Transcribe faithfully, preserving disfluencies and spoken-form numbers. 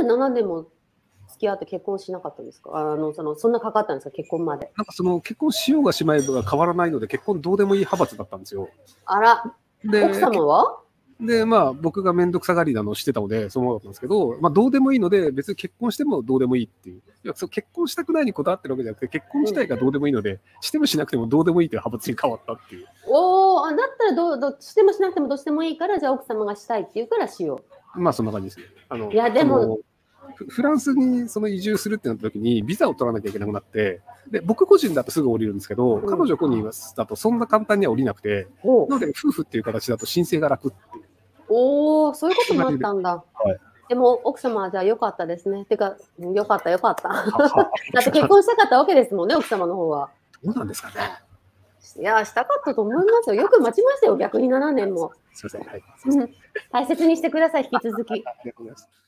ななねんも付き合って結婚しなかったんですか？あの、その、そんなかかったんですか？結婚まで。 なんかその結婚しようがしまいが変わらないので、結婚どうでもいい派閥だったんですよ。 あら、 で、 奥様は？ で、まあ、僕が面倒くさがりなのをしてたので、そうだったんですけど、まあ、どうでもいいので、別に結婚してもどうでもいいっていう。いや、そう結婚したくないにこだわってるわけじゃなくて、結婚自体がどうでもいいので、うん、してもしなくてもどうでもいいという派閥に変わったっていう。 おお、あ、だったらどう、どしてもしなくてもどうしてもいいから、じゃあ奥様がしたいって言うからしよう。まあ、そんな感じですね。あの、 いや、でも、 フランスにその移住するってなった時にビザを取らなきゃいけなくなって、で僕個人だとすぐ降りるんですけど、うん、彼女個人だとそんな簡単には降りなくて、なので夫婦っていう形だと申請が楽っていう。 おお、そういうこともあったんだ。 はい、 でも奥様はじゃあ良かったですね。てか、良かった良かった。だって結婚したかったわけですもんね、奥様の方は。 どうなんですかね。 いや、したかったと思いますよ。よく待ちましたよ、逆にななねんも。 すみません。はい。 大切にしてください、引き続き。 ありがとうございます。